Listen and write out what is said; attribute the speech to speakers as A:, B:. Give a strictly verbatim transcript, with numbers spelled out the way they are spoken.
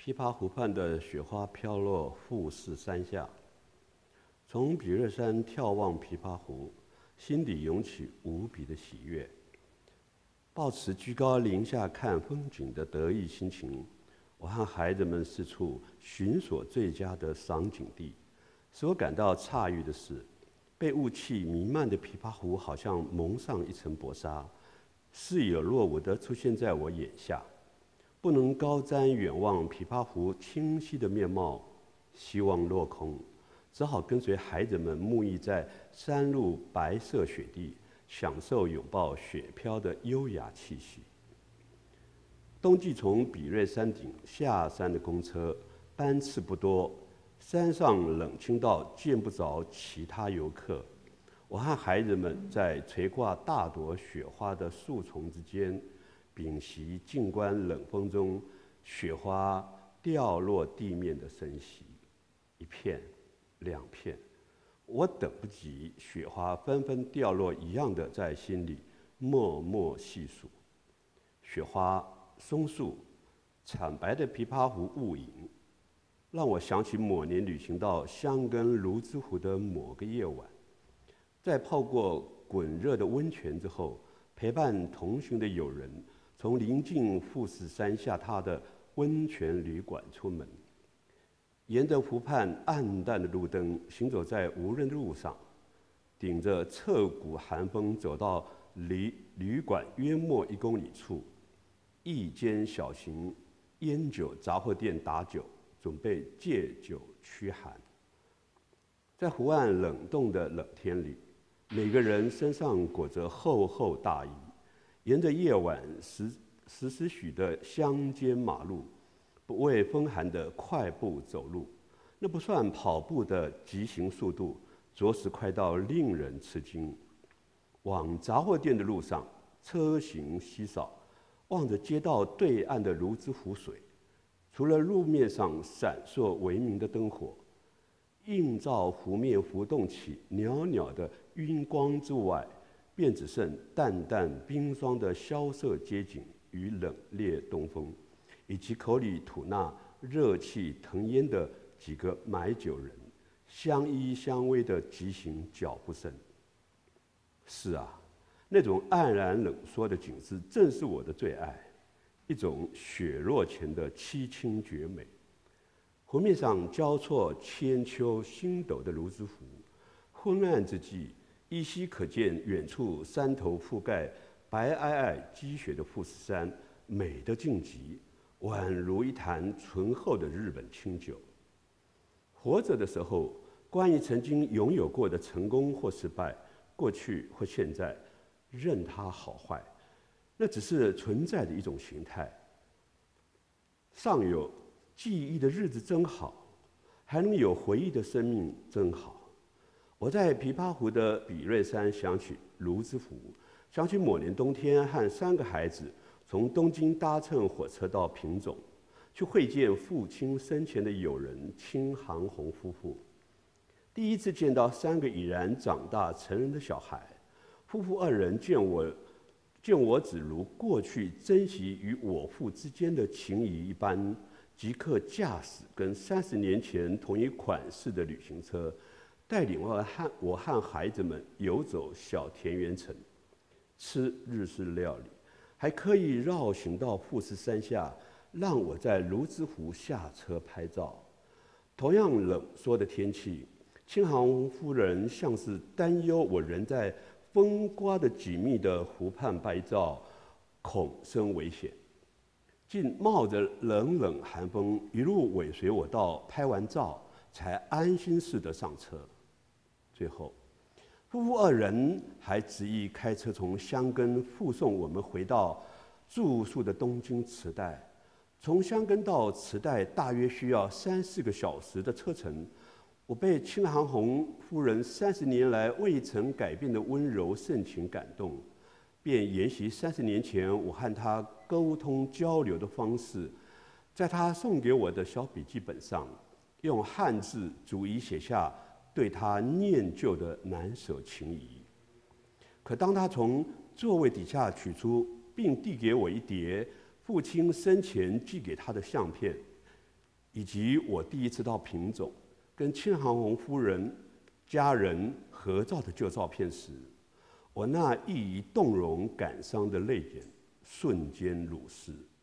A: 琵琶湖畔的雪花飘落富士山下，从比略山眺望琵琶湖，心底涌起无比的喜悦。抱持居高临下看风景的得意心情，我和孩子们四处寻索最佳的赏景地。使我感到诧异的是，被雾气弥漫的琵琶湖好像蒙上一层薄纱，似有若无地出现在我眼下。不能高瞻远望琵琶湖清晰的面貌，希望落空，只好跟随孩子们沐浴在山路白色雪地，享受拥抱雪飘的优雅气息。冬季从比略山顶下山的公车班次不多，山上冷清到见不着其他游客。我和孩子们在垂挂大朵雪花的树丛之间，屏息静观冷风中雪花掉落地面的声息，一片两片，我等不及雪花纷纷掉落一样的在心里默默细数。雪花、松树、惨白的琵琶湖雾影，让我想起某年旅行到箱根泸沽湖的某个夜晚，在泡过滚热的温泉之后，陪伴同行的友人从临近富士山下榻的温泉旅馆出门，沿着湖畔暗淡的路灯行走在无人的路上，顶着彻骨寒风走到离旅馆约莫一公里处，一间小型烟酒杂货店打酒，准备借酒驱寒。在湖岸冷冻的冷天里，每个人身上裹着厚厚大衣，沿着夜晚时时时许的乡间马路，不畏风寒的快步走路，那不算跑步的疾行速度，着实快到令人吃惊。往杂货店的路上，车行稀少，望着街道对岸的泸沽湖水，除了路面上闪烁微明的灯火，映照湖面浮动起袅袅的晕光之外，便只剩淡淡冰霜的萧瑟街景与冷冽东风，以及口里吐纳热气腾烟的几个买酒人相依相偎的疾行脚步声。是啊，那种黯然冷缩的景致正是我的最爱，一种雪落前的凄清绝美。湖面上交错千秋星斗的泸沽湖，昏暗之际，依稀可见远处山头覆盖白皑皑积雪的富士山，美得尽极，宛如一坛醇厚的日本清酒。活着的时候，关于曾经拥有过的成功或失败，过去或现在，任它好坏，那只是存在的一种形态。尚有记忆的日子真好，还能有回忆的生命真好。我在琵琶湖的比略山想起泸沽湖，想起某年冬天和三个孩子从东京搭乘火车到品种，去会见父亲生前的友人青航红夫妇。第一次见到三个已然长大成人的小孩，夫妇二人见我见我只如过去珍惜与我父之间的情谊一般，即刻驾驶跟三十年前同一款式的旅行车，带领我和我和孩子们游走小田园城，吃日式料理，还刻意绕行到富士山下，让我在泸沽湖下车拍照。同样冷缩的天气，青航夫人像是担忧我仍在风刮得紧密的湖畔拍照，恐生危险，竟冒着冷冷寒风一路尾随我到拍完照才安心似的上车。最后，夫妇二人还执意开车从箱根附送我们回到住宿的东京池袋。从箱根到池袋大约需要三四个小时的车程，我被青航红夫人三十年来未曾改变的温柔盛情感动，便沿袭三十年前我和她沟通交流的方式，在她送给我的小笔记本上，用汉字逐一写下对她念旧的难舍情谊。可当她从座位底下取出并递给我一叠父亲生前寄给她的相片， 以及我第一次到品种跟亲航红夫人家人合照的旧照片时，我那溢于动容感伤的泪眼瞬间如逝。